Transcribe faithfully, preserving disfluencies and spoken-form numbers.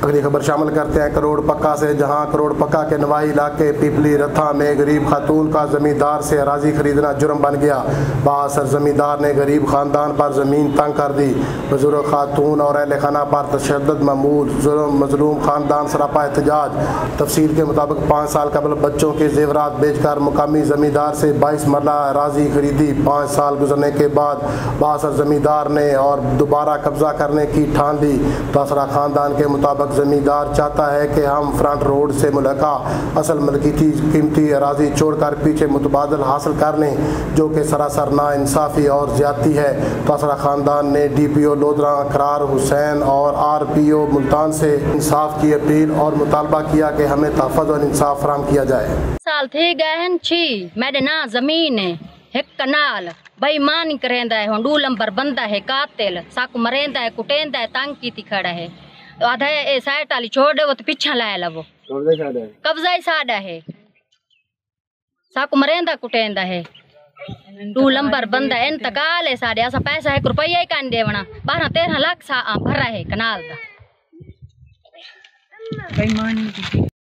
अगली खबर शामिल करते हैं करोड़ पक्का से, जहां करोड़ पक्का के नवाही इलाके पिपली रथा में गरीब खातून का जमींदार से अराजी खरीदना जुर्म बन गया। बासर जमींदार ने गरीब खानदान पर जमीन तंग कर दी। बुजुर्ग खातून और अहल खाना पर तशद्दुद मामूल, जुर्म मजलूम खानदान सरापा एहतजाज। तफसील के मुताबिक पाँच साल कबल बच्चों के जेवरात बेचकर मुकामी जमींदार से बाईस मरला अराजी खरीदी। पाँच साल गुजरने के बाद बासर जमींदार ने और दोबारा कब्जा करने की ठान ली। तासरा खानदान के मुताबिक जमींदार चाहता है कि हम फ्रंट रोड से मुलका असल मलकीती कीमती अराजी छोड़कर पीछे मुतबादल हासिल कर लें, जो कि सरासर नाइंसाफ़ी और ज्यादती है। तासरा खानदान ने डी पी ओ लोधरा करार हुसैन और आर पी ओ मुल्तान से इंसाफ की अपील और मुतालबा किया कि हमें तहफ़्फ़ुज़ और इंसाफ फराहम किया जाए। साल थी गए छी मेरे ना जमीन एक कनाल बेईमानी करेंदा है, डू लंबर बंदा है, कातिल साकू मरेंदा है, कुटेंदा है, तंग की खड़ा है। आधा ए साइड वाली छोड़ दे वो तो पीछा लाया ला, वो कब्जा ही साड़ा है, साकू मरेंदा कुटेंदा है, डू लंबर बंदा है, इंतकाल है साड़े। ऐसा पैसा है रुपया ही कान देवना, बारह तेरह लाख सा भरा है कनाल का।